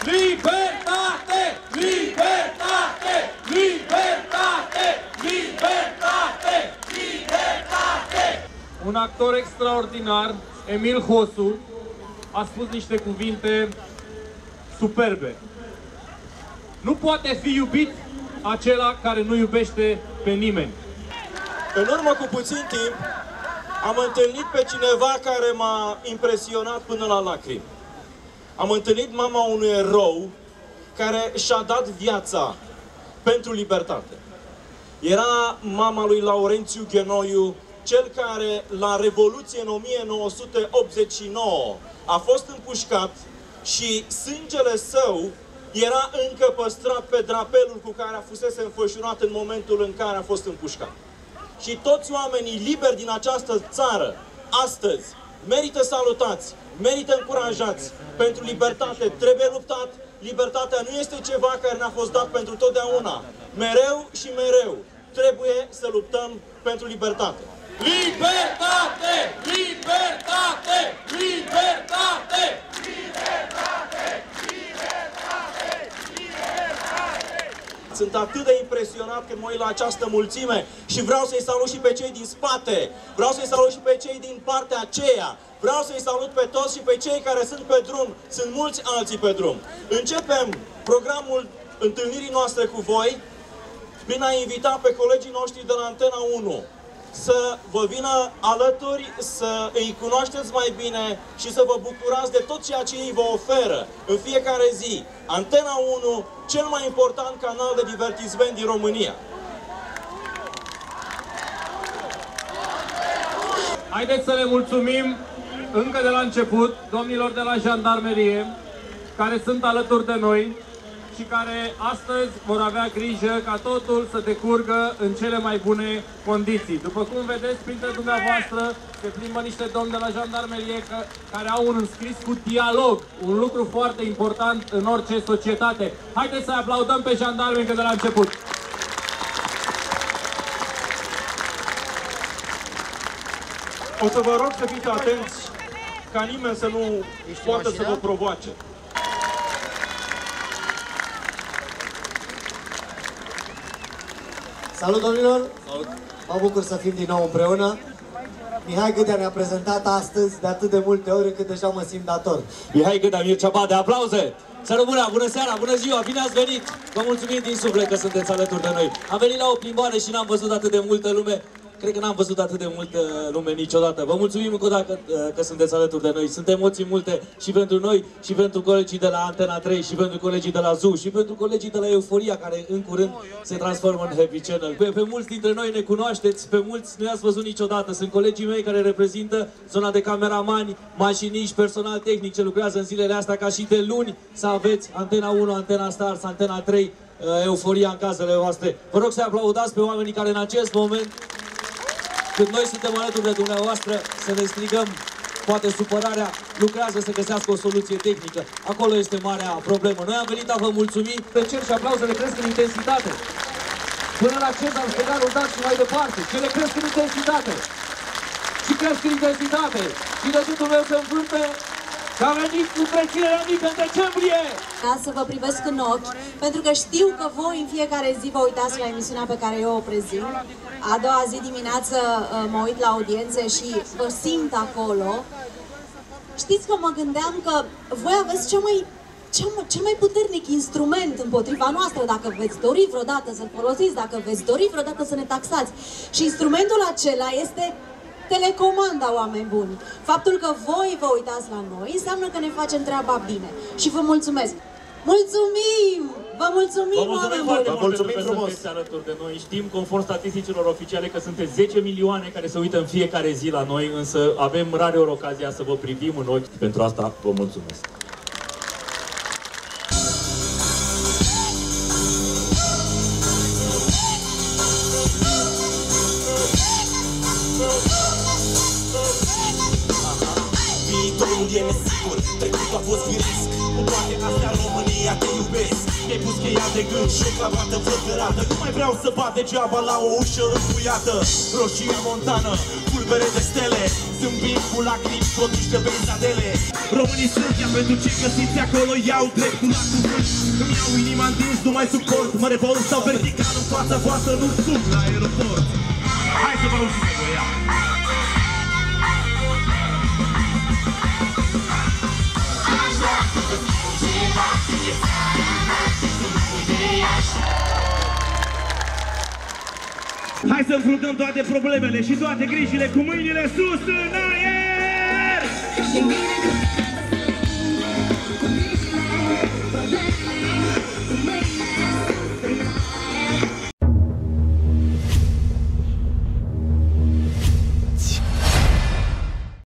Libertate! Libertate! Libertate! Libertate! Libertate! Un actor extraordinar, Emil Hosu, a spus niște cuvinte superbe. Nu poate fi iubit acela care nu iubește pe nimeni. În urmă cu puțin timp am întâlnit pe cineva care m-a impresionat până la lacrimi. Am întâlnit mama unui erou care și-a dat viața pentru libertate. Era mama lui Laurențiu Ghenoiu, cel care la Revoluție în 1989 a fost împușcat și sângele său era încă păstrat pe drapelul cu care a fusese înfășurat în momentul în care a fost împușcat. Și toți oamenii liberi din această țară, astăzi, merită salutați, merită încurajați. Pentru libertate trebuie luptat. Libertatea nu este ceva care ne-a fost dat pentru totdeauna. Mereu și mereu trebuie să luptăm pentru libertate. Libertate! Libertate! Libertate! Libertate! Libertate! Libertate! Sunt atât de impresionat când mă uit la această mulțime și vreau să-i salut și pe cei din spate, vreau să-i salut și pe cei din partea aceea, vreau să-i salut pe toți și pe cei care sunt pe drum, sunt mulți alții pe drum. Începem programul întâlnirii noastre cu voi prin a invita pe colegii noștri de la Antena 1 să vă vină alături, să îi cunoașteți mai bine și să vă bucurați de tot ceea ce ei vă oferă în fiecare zi. Antena 1, cel mai important canal de divertisment din România. Haideți să le mulțumim încă de la început domnilor de la Jandarmerie, care sunt alături de noi și care astăzi vor avea grijă ca totul să decurgă în cele mai bune condiții. După cum vedeți, printre dumneavoastră se plimbă niște domni de la Jandarmerie care au un înscris cu dialog, un lucru foarte important în orice societate. Haideți să aplaudăm pe jandarmi încă de la început! O să vă rog să fiți atenți ca nimeni să nu poată să vă provoace. Salut, domnilor! Salut! Mă bucur să fim din nou împreună. Mihai Gâdea ne-a prezentat astăzi de atât de multe ori încât deja mă simt dator. Mihai Gâdea, Mircea Bade, aplauze! Să rămână, bună seara, bună ziua, bine ați venit! Vă mulțumim din suflet că sunteți alături de noi. Am venit la o plimbare și n-am văzut atât de multă lume. Cred că n-am văzut atât de multă lume niciodată. Vă mulțumim încă o dată că sunteți alături de noi. Sunt emoții multe și pentru noi, și pentru colegii de la Antena 3, și pentru colegii de la ZU, și pentru colegii de la Euforia, care în curând se transformă în Happy Channel. Pe mulți dintre noi ne cunoașteți, pe mulți nu i-ați văzut niciodată. Sunt colegii mei care reprezintă zona de cameramani, mașiniști, personal tehnic ce lucrează în zilele astea, ca și de luni să aveți Antena 1, Antena Stars, Antena 3, Euforia în casele voastre. Vă rog să aplaudați pe oamenii care în acest moment, când noi suntem alături de dumneavoastră, să ne strigăm, poate supărarea, lucrează să găsească o soluție tehnică. Acolo este marea problemă. Noi am venit a vă mulțumi. Pe cer și aplauzele cresc în intensitate. Până la Cezar, Steganul Dat și mai departe. Cele cresc în intensitate. Și cresc în intensitate. Și degetul meu se învârte că a venit întreținerea mică în decembrie! Să vă privesc în ochi, pentru că știu că voi în fiecare zi vă uitați la emisiunea pe care eu o prezint. A doua zi dimineață mă uit la audiențe și vă simt acolo. Știți că mă gândeam că voi aveți cel mai puternic instrument împotriva noastră, dacă veți dori vreodată să-l folosiți, dacă veți dori vreodată să ne taxați. Și instrumentul acela este telecomanda, oameni buni. Faptul că voi vă uitați la noi înseamnă că ne facem treaba bine. Și vă mulțumesc! Mulțumim! Vă mulțumim, oameni buni! Vă mulțumim frumos! Sunteți alături de noi. Știm, conform statisticilor oficiale, că sunteți 10 milioane care se uită în fiecare zi la noi, însă avem rareori ocazia să vă privim în ochi. Pentru asta vă mulțumesc! E nesigur, trecutul a fost risc. Cu toate astea România te iubesc. Mi-ai pus cheia de gând și o cravată flăcărată. Nu mai vreau să bat degeaba la o ușă încuiată. Roșie montană, pulbere de stele. Zâmbim cu lacrimi, produși de benzadele. Românii sunt, iar pentru ce găsiți acolo iau dreptul la cuvânt. Îmi iau inima în dinți, nu mai suport. Mă revolt sau vertical în fața voastră, nu sunt la aeroport. Hai să vă auziți, bă, ia! Hai să înfruntăm toate problemele și toate grijile cu mâinile sus în aer!